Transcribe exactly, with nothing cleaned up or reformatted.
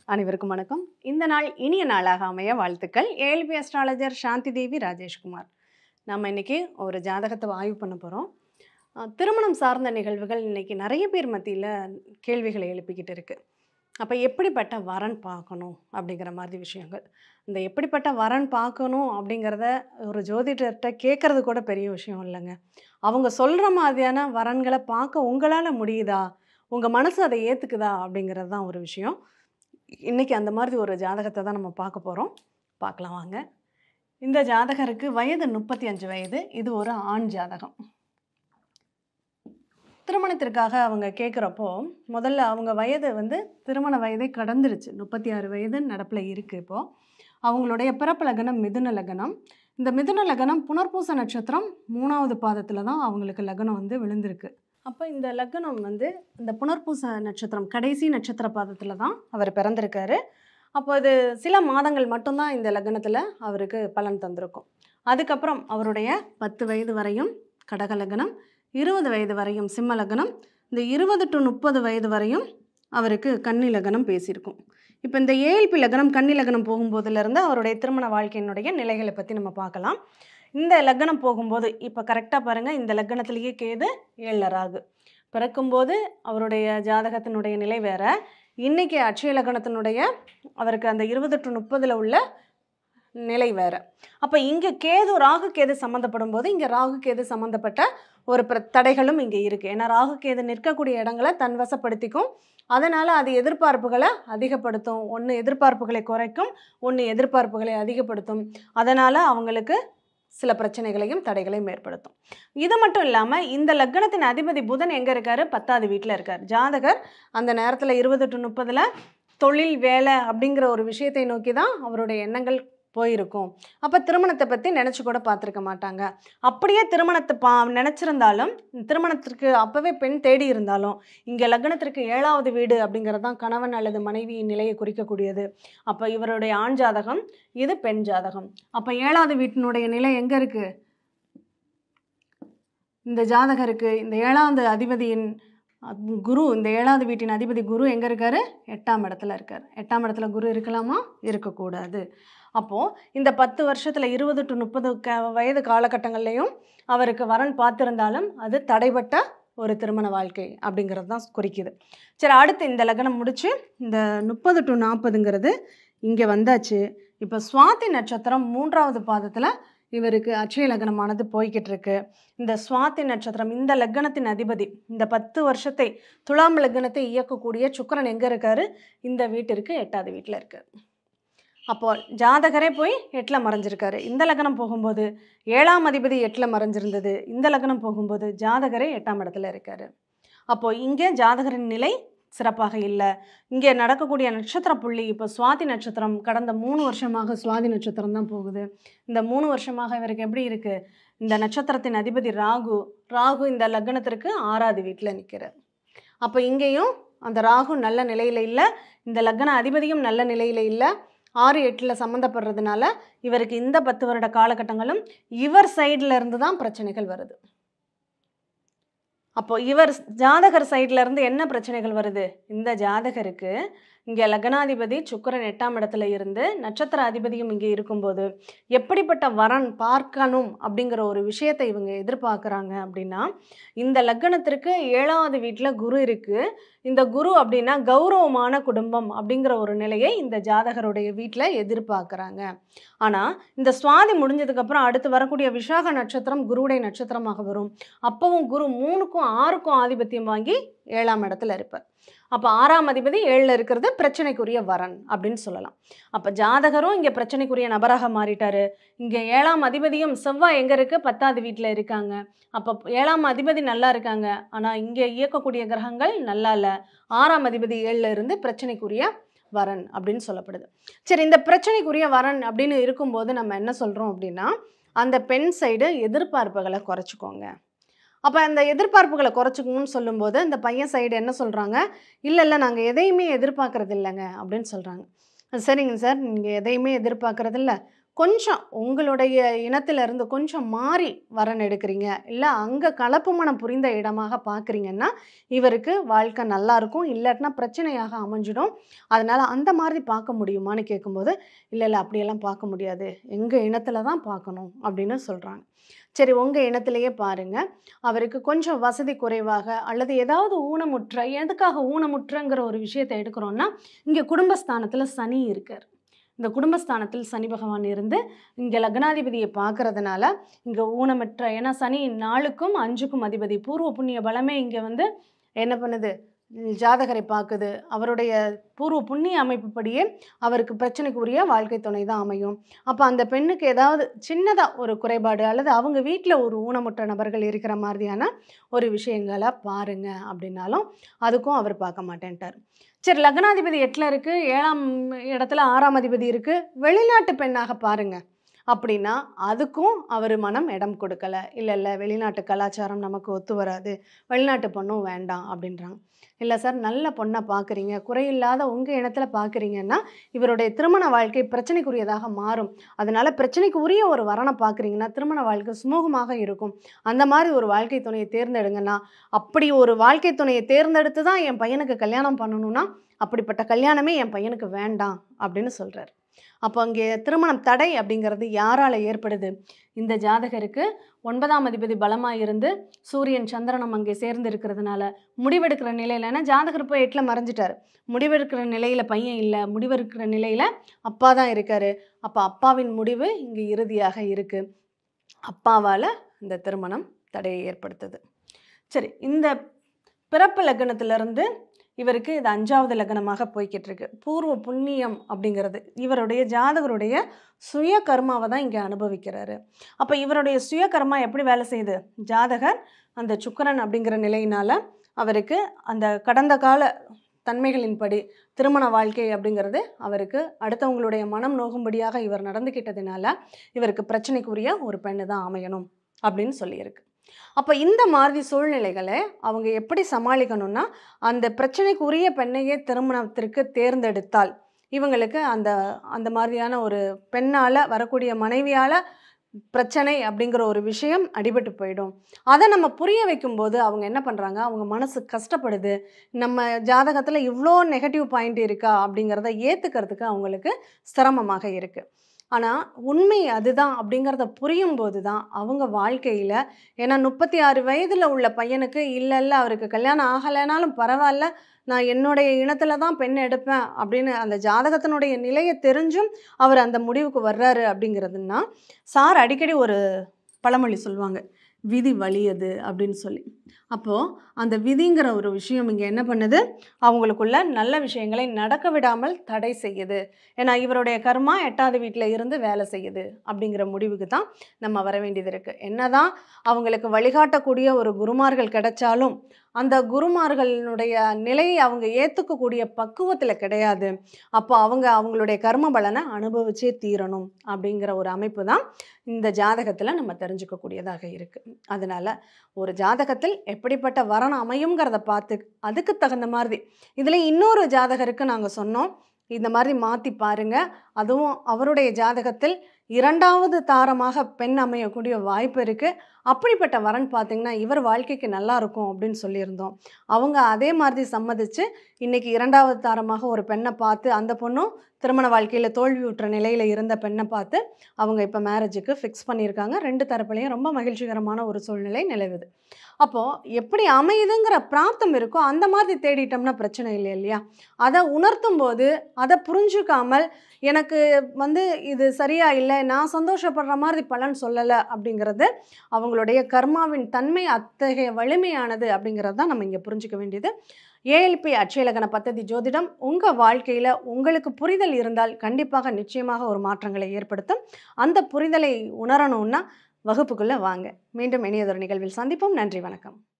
அனைவருக்கும் வணக்கம். இந்த நாள் இனிய நாளாக அமைய வாழ்த்துக்கள். A L P Astrologer Shanthidevi Rajeshkumar. நம்ம இன்னைக்கு ஒரு ஜாதகத்தை ஆய்வு பண்ண போறோம். திருமணம் சார்ந்த நிகழ்வுகள் இன்னைக்கு நிறைய பேர் மத்தியில கேள்விகளை எழுப்பிக்கிட்டு இருக்கு. அப்ப எப்படிப்பட்ட வரன் பார்க்கணும் அப்படிங்கிற மாதிரி விஷயங்கள். இந்த எப்படிப்பட்ட வரன் பார்க்கணும் அப்படிங்கிறத ஒரு ஜோதிடர்கிட்ட கேட்கறது கூட பெரிய விஷயம் இல்லைங்க. அவங்க சொல்ற மாதிரியான வரன்களை பார்க்க உங்களால முடியுதா, உங்க மனசு அதை ஏத்துக்குதா அப்படிங்கிறது தான் ஒரு விஷயம். இன்னைக்கு அந்த மாதிரி ஒரு ஜாதகத்தை தான் நம்ம பார்க்க போறோம். பார்க்கலாம் வாங்க. இந்த ஜாதகருக்கு வயது முப்பத்தி ஐந்து வயது. இது ஒரு ஆண் ஜாதகம். திருமணத்திற்காக அவங்க கேட்குறப்போ முதல்ல அவங்க வயது வந்து திருமண வயதை கடந்துருச்சு. முப்பத்தி ஆறு வயது நடப்பில் இருக்குது. இப்போது அவங்களுடைய பிறப்பு லக்னம் மிதுன லக்னம். இந்த மிதுன லக்னம் புனர்பூச நட்சத்திரம் மூணாவது பாதத்தில் தான் அவங்களுக்கு லக்னம் வந்து விழுந்திருக்கு. அப்போ இந்த லக்னம் வந்து இந்த புனர்பூச நட்சத்திரம் கடைசி நட்சத்திர பாதத்தில் தான் அவர் பிறந்திருக்காரு. அப்போ இது சில மாதங்கள் மட்டும்தான் இந்த லக்னத்தில் அவருக்கு பலன் தந்திருக்கும். அதுக்கப்புறம் அவருடைய பத்து வயது வரையும் கடக லக்னம், இருபது வயது வரையும் சிம்ம லக்னம், இந்த இருபது டு முப்பது வயது வரையும் அவருக்கு கன்னி லக்னம் பேசியிருக்கும். இப்போ இந்த A L P லக்னம் கன்னி லக்னம் போகும்போதுலேருந்து அவருடைய திருமண வாழ்க்கையினுடைய நிலைகளை பற்றி நம்ம பார்க்கலாம். இந்த லக்னம் போகும்போது இப்போ கரெக்டாக பாருங்கள், இந்த லக்னத்திலேயே கேது ஏழில் ராகு. பிறக்கும்போது அவருடைய ஜாதகத்தினுடைய நிலை வேற. இன்றைக்கி அட்சய லக்னத்தினுடைய அவருக்கு அந்த இருபது டு முப்பதில் உள்ள நிலை வேறு. அப்போ இங்கே கேது ராகு கேது சம்மந்தப்படும் போது இங்கே ராகு கேது சம்மந்தப்பட்ட ஒரு பிர தடைகளும் இங்கே இருக்குது. ஏன்னா ராகு கேது நிற்கக்கூடிய இடங்களை தன்வசப்படுத்திக்கும். அதனால் அது எதிர்பார்ப்புகளை அதிகப்படுத்தும். ஒன்று எதிர்பார்ப்புகளை குறைக்கும், ஒன்று எதிர்பார்ப்புகளை அதிகப்படுத்தும். அதனால் அவங்களுக்கு சில பிரச்சனைகளையும் தடைகளையும் ஏற்படுத்தும். இது மட்டும் இல்லாமல் இந்த லக்னத்தின் அதிபதி புதன் எங்கே இருக்கார்? பத்தாவது வீட்டில் இருக்கார். ஜாதகர் அந்த நேரத்தில் இருபது டு முப்பதில் தொழில் வேலை அப்படிங்கிற ஒரு விஷயத்தை நோக்கி தான் அவருடைய எண்ணங்கள் போயிருக்கும். அப்போ திருமணத்தை பற்றி நினச்சி கூட பார்த்துருக்க மாட்டாங்க. அப்படியே திருமணத்தை பா நினச்சிருந்தாலும் திருமணத்திற்கு அப்போவே பெண் தேடி இருந்தாலும் இங்கே லக்னத்திற்கு ஏழாவது வீடு அப்படிங்கிறது தான் கணவன் அல்லது மனைவியின் நிலையை குறிக்கக்கூடியது. அப்போ இவருடைய ஆண் ஜாதகம், இது பெண் ஜாதகம். அப்போ ஏழாவது வீட்டினுடைய நிலை எங்கே இருக்குது? இந்த ஜாதகருக்கு இந்த ஏழாவது அதிபதியின் குரு, இந்த ஏழாவது வீட்டின் அதிபதி குரு எங்கே இருக்கார்? எட்டாம் இடத்துல இருக்கார். எட்டாம் இடத்துல குரு இருக்கலாமா? இருக்கக்கூடாது. அப்போது இந்த பத்து வருஷத்தில் இருபது டு முப்பது க வயது காலகட்டங்கள்லேயும் அவருக்கு வரன் பார்த்துருந்தாலும் அது தடைப்பட்ட ஒரு திருமண வாழ்க்கை அப்படிங்கிறது தான் குறிக்குது. சரி, அடுத்து இந்த லக்னம் முடித்து இந்த முப்பது டு நாற்பதுங்கிறது இங்கே வந்தாச்சு. இப்போ சுவாதி நட்சத்திரம் மூன்றாவது பாதத்தில் இவருக்கு அட்சய லக்னமானது போய்கிட்டு இருக்கு. இந்த சுவாதி நட்சத்திரம் இந்த லக்னத்தின் அதிபதி இந்த பத்து வருஷத்தை துலாம் லக்னத்தை இயக்கக்கூடிய சுக்கிரன் எங்கே இருக்காரு? இந்த வீட்டிற்கு எட்டாவது வீட்டில் இருக்கார். அப்போ ஜாதகரே போய் எட்டில் மறைஞ்சிருக்காரு. இந்த லக்னம் போகும்போது ஏழாம் அதிபதி எட்டில் மறைஞ்சிருந்தது. இந்த லக்னம் போகும்போது ஜாதகரே எட்டாம் இடத்துல இருக்காரு. அப்போது இங்கே ஜாதகரின் நிலை சிறப்பாக இல்லை. இங்கே நடக்கக்கூடிய நட்சத்திர புள்ளி இப்போ சுவாதி நட்சத்திரம் கடந்த மூணு வருஷமாக சுவாதி நட்சத்திரம் தான் போகுது. இந்த மூணு வருஷமாக இவருக்கு எப்படி இருக்குது? இந்த நட்சத்திரத்தின் அதிபதி ராகு ராகு இந்த லக்னத்திற்கு ஆறாவது வீட்டில் நிற்கிறார். அப்போ இங்கேயும் அந்த ராகு நல்ல நிலையில் இல்லை, இந்த லக்ன அதிபதியும் நல்ல நிலையில் இல்லை. ஆறு எட்டில் சம்மந்தப்படுறதுனால இவருக்கு இந்த பத்து வருட காலகட்டங்களும் இவர் சைடில் இருந்து தான் பிரச்சனைகள் வருது. அப்போ இவர் ஜாதகர் சைடில் இருந்து என்ன பிரச்சனைகள் வருது? இந்த ஜாதகருக்கு இங்கே லக்னாதிபதி சுக்கிரன் எட்டாம் இடத்துல இருந்து நட்சத்திர அதிபதியும் இங்கே இருக்கும்போது எப்படிப்பட்ட வரன் பார்க்கணும் அப்படிங்கிற ஒரு விஷயத்தை இவங்க எதிர்பார்க்குறாங்க அப்படின்னா, இந்த லக்னத்திற்கு ஏழாவது வீட்டில் குரு இருக்குது. இந்த குரு அப்படின்னா கௌரவமான குடும்பம் அப்படிங்கிற ஒரு நிலையை இந்த ஜாதகருடைய வீட்டில் எதிர்பார்க்குறாங்க. ஆனால் இந்த சுவாதி முடிஞ்சதுக்கப்புறம் அடுத்து வரக்கூடிய விசாக நட்சத்திரம் குருவுடைய நட்சத்திரமாக வரும். அப்பவும் குரு மூணுக்கும் ஆறுக்கும் ஆதிபத்தியம் வாங்கி ஏழாம் இடத்துல இருப்பார். அப்போ ஆறாம் அதிபதி ஏழில் இருக்கிறது பிரச்சனைக்குரிய வரன் அப்படின்னு சொல்லலாம். அப்போ ஜாதகரும் இங்கே பிரச்சனைக்குரிய நபராக மாறிட்டார். இங்கே ஏழாம் அதிபதியும் செவ்வாய் எங்கே இருக்குது? பத்தாவது வீட்டில் இருக்காங்க. அப்போ ஏழாம் அதிபதி நல்லா இருக்காங்க, ஆனால் இங்கே இயக்கக்கூடிய கிரகங்கள் நல்லா இல்லை. ஆறாம் அதிபதி ஏழில் இருந்து பிரச்சனைக்குரிய வரன் அப்படின்னு சொல்லப்படுது. சரி, இந்த பிரச்சனைக்குரிய வரன் அப்படின்னு இருக்கும்போது நம்ம என்ன சொல்கிறோம் அப்படின்னா, அந்த பெண் சைடு எதிர்பார்ப்புகளை குறைச்சிக்கோங்க. அப்போ அந்த எதிர்பார்ப்புகளை குறைச்சிக்கணும்னு சொல்லும்போது அந்த பையன் சைடு என்ன சொல்கிறாங்க? இல்லை இல்லை நாங்கள் எதையுமே எதிர்பார்க்குறது இல்லைங்க அப்படின்னு சொல்கிறாங்க. சரிங்க சார், நீங்கள் எதையுமே எதிர்பார்க்குறது இல்லை, கொஞ்சம் உங்களுடைய இனத்திலிருந்து கொஞ்சம் மாறி வரன் எடுக்கிறீங்க, இல்லை அங்கே கலப்பு மனம் புரிந்த இடமாக பார்க்குறீங்கன்னா இவருக்கு வாழ்க்கை நல்லாயிருக்கும், இல்லாட்டினா பிரச்சனையாக அமைஞ்சிடும். அதனால் அந்த மாதிரி பார்க்க முடியுமான்னு கேட்கும்போது, இல்லை இல்லை அப்படியெல்லாம் பார்க்க முடியாது, எங்கள் இனத்தில் தான் பார்க்கணும் அப்படின்னு சொல்கிறாங்க. சரி, உங்கள் இனத்திலேயே பாருங்கள், அவருக்கு கொஞ்சம் வசதி குறைவாக அல்லது ஏதாவது ஊனமுற்ற, எதுக்காக ஊனமுற்றங்கிற ஒரு விஷயத்தை எடுக்கிறோன்னா, இங்கே குடும்பஸ்தானத்தில் சனி இருக்கார். இந்த குடும்பஸ்தானத்தில் சனி பகவான் இருந்து இங்கே லக்னாதிபதியை பார்க்கறதுனால இங்கே ஊனமற்ற, ஏன்னா சனி நாளுக்கும் அஞ்சுக்கும் அதிபதி, பூர்வ புண்ணிய பலமே இங்கே வந்து என்ன பண்ணுது, ஜாதகரை பார்க்குது. அவருடைய பூர்வ புண்ணிய அமைப்புப்படியே அவருக்கு பிரச்சனைக்குரிய வாழ்க்கை துணை தான் அமையும். அப்போ அந்த பெண்ணுக்கு ஏதாவது சின்னதாக ஒரு குறைபாடு அல்லது அவங்க வீட்டில் ஒரு ஊனமுற்ற நபர்கள் இருக்கிற மாதிரியான ஒரு விஷயங்களை பாருங்க அப்படின்னாலும் அதுக்கும் அவர் பார்க்க மாட்டேன்ட்டார். சரி, லக்னாதிபதி எட்டில் இருக்குது, ஏழாம் இடத்துல ஆறாம் அதிபதி இருக்குது, வெளிநாட்டு பெண்ணாக பாருங்கள் அப்படின்னா அதுக்கும் அவர் மனம் இடம் கொடுக்கலை. இல்லை இல்லை வெளிநாட்டு கலாச்சாரம் நமக்கு ஒத்து வராது, வெளிநாட்டு பொண்ணும் வேண்டாம் அப்படின்றாங்க. இல்லை சார், நல்ல பொண்ணை பார்க்குறீங்க, குறையில்லாத உங்கள் இனத்துல பார்க்குறீங்கன்னா இவருடைய திருமண வாழ்க்கை பிரச்சனைக்குரியதாக மாறும். அதனால் பிரச்சனைக்கு உரிய ஒரு வரனை பார்க்குறீங்கன்னா திருமண வாழ்க்கை சுமூகமாக இருக்கும். அந்த மாதிரி ஒரு வாழ்க்கை துணையை தேர்ந்தெடுங்கன்னா, அப்படி ஒரு வாழ்க்கை துணையை தேர்ந்தெடுத்து தான் என் பையனுக்கு கல்யாணம் பண்ணணும்னா அப்படிப்பட்ட கல்யாணமே என் பையனுக்கு வேண்டாம் அப்படின்னு சொல்கிறார். அப்போ அங்கே திருமணம் தடை அப்படிங்கிறது யாரால் ஏற்படுது? இந்த ஜாதகருக்கு ஒன்பதாம் அதிபதி பலமாக இருந்து சூரியன் சந்திரனம் அங்கே சேர்ந்து இருக்கிறதுனால முடிவெடுக்கிற நிலையில், ஏன்னா ஜாதகர் போய் எட்டில் மறைஞ்சிட்டார், முடிவெடுக்கிற நிலையில் பையன் இல்லை, முடிவெடுக்கிற நிலையில் அப்பா தான் இருக்கார். அப்போ அப்பாவின் முடிவு இங்கே இறுதியாக இருக்குது. அப்பாவால் இந்த திருமணம் தடையை ஏற்படுத்துது. சரி, இந்த பிறப்பு லக்னத்திலிருந்து இவருக்கு இது அஞ்சாவது லக்னமாக போய்கிட்டு இருக்கு. பூர்வ புண்ணியம் அப்படிங்கிறது இவருடைய ஜாதகருடைய சுய கர்மாவை தான் இங்கே அனுபவிக்கிறாரு. அப்போ இவருடைய சுய கர்மா எப்படி வேலை செய்யுது? ஜாதகர் அந்த சுக்கிரன் அப்படிங்கிற நிலையினால் அவருக்கு அந்த கடந்த கால தன்மைகளின்படி திருமண வாழ்க்கை அப்படிங்கிறது அவருக்கு அடுத்தவங்களுடைய மனம் நோகும்படியாக இவர் நடந்துக்கிட்டதுனால இவருக்கு பிரச்சனைக்குரிய ஒரு பெண்ணு தான் அமையணும் அப்படின்னு சொல்லியிருக்கு. அப்போ இந்த மாதிரி சூழ்நிலைகளை அவங்க எப்படி சமாளிக்கணும்னா, அந்த பிரச்சனைக்குரிய பெண்ணையே திருமணத்திற்கு தேர்ந்தெடுத்தால் இவங்களுக்கு அந்த அந்த மாதிரியான ஒரு பெண்ணால் வரக்கூடிய மனைவியால் பிரச்சனை அப்படிங்கிற ஒரு விஷயம் அடிபட்டு போயிடும். அதை நம்ம புரிய வைக்கும்போது அவங்க என்ன பண்ணுறாங்க, அவங்க மனசு கஷ்டப்படுது, நம்ம ஜாதகத்தில் இவ்வளோ நெகட்டிவ் பாயிண்ட் இருக்கா அப்படிங்கிறத ஏற்றுக்கிறதுக்கு அவங்களுக்கு சிரமமாக இருக்குது. ஆனால் உண்மை அதுதான் அப்படிங்கிறத புரியும் போது தான் அவங்க வாழ்க்கையில், ஏன்னா முப்பத்தி ஆறு வயதில் உள்ள பையனுக்கு இல்லை இல்லை அவருக்கு கல்யாணம் ஆகலைனாலும் பரவாயில்ல, நான் என்னுடைய இனத்தில் தான் பெண் எடுப்பேன் அப்படின்னு அந்த ஜாதகத்தினுடைய நிலையை தெரிஞ்சும் அவர் அந்த முடிவுக்கு வர்றாரு அப்படிங்கிறதுனா, சார் அடிக்கடி ஒரு பழமொழி சொல்லுவாங்க, விதி வலியது அப்படின்னு சொல்லி. அப்போது அந்த விதிங்கிற ஒரு விஷயம் இங்கே என்ன பண்ணுது, அவங்களுக்குள்ள நல்ல விஷயங்களை நடக்க விடாமல் தடை செய்யுது. ஏன்னா இவருடைய கர்மா எட்டாவது வீட்டில் இருந்து வேலை செய்யுது அப்படிங்கிற முடிவுக்கு தான் நம்ம வர வேண்டியது இருக்குது. என்ன தான் அவங்களுக்கு வழிகாட்டக்கூடிய ஒரு குருமார்கள் கிடைச்சாலும் அந்த குருமார்களுடைய நிலையை அவங்க ஏற்றுக்கக்கூடிய பக்குவத்தில் கிடையாது. அப்போ அவங்க அவங்களுடைய கர்ம பலனை அனுபவிச்சே தீரணும் அப்படிங்கிற ஒரு அமைப்பு தான் இந்த ஜாதகத்தில் நம்ம தெரிஞ்சுக்கக்கூடியதாக இருக்குது. அதனால் ஒரு ஜாதகத்தில் எப்படிப்பட்ட வரன் அமையுங்கிறத பார்த்து அதுக்கு தகுந்த மாதிரி, இதில் இன்னொரு ஜாதகருக்கு நாங்கள் சொன்னோம் இந்த மாதிரி மாற்றி பாருங்கள், அதுவும் அவருடைய ஜாதகத்தில் இரண்டாவது தாரமாக பெண் அமையக்கூடிய வாய்ப்பு இருக்குது, அப்படிப்பட்ட வரன் பார்த்திங்கன்னா இவர் வாழ்க்கைக்கு நல்லா இருக்கும் அப்படின்னு சொல்லியிருந்தோம். அவங்க அதே மாதிரி சம்மதிச்சு இன்றைக்கி இரண்டாவது தாரமாக ஒரு பெண்ணை பார்த்து, அந்த பொண்ணும் திருமண வாழ்க்கையில் தோல்வியுற்ற நிலையில் இருந்த பெண்ணை பார்த்து அவங்க இப்போ மேரேஜுக்கு ஃபிக்ஸ் பண்ணியிருக்காங்க. ரெண்டு தரப்புலையும் ரொம்ப மகிழ்ச்சிகரமான ஒரு சூழ்நிலை நிலவுது. அப்போது எப்படி அமையுதுங்கிற பிராப்தம் இருக்கோ அந்த மாதிரி தேடிட்டோம்னா பிரச்சனை இல்லை இல்லையா? அதை உணர்த்தும் போது அதை புரிஞ்சுக்காமல் எனக்கு வந்து இது சரியா இல்லை, நான் சந்தோஷப்படுற மாதிரி பலன் சொல்லலை அப்படிங்கிறது அவங்களுடைய கர்மாவின் தன்மை அத்தகைய வலிமையானது அப்படிங்கிறது தான் நம்ம இங்கே புரிஞ்சுக்க வேண்டியது. ஏஎல்பி அட்சயலக்ன பத்ததி ஜோதிடம் உங்கள் வாழ்க்கையில் உங்களுக்கு புரிதல் இருந்தால் கண்டிப்பாக நிச்சயமாக ஒரு மாற்றங்களை ஏற்படுத்தும். அந்த புரிதலை உணரணும்னா வகுப்புக்குள்ளே வாங்க. மீண்டும் இனியதொரு நிகழ்வில் சந்திப்போம். நன்றி, வணக்கம்.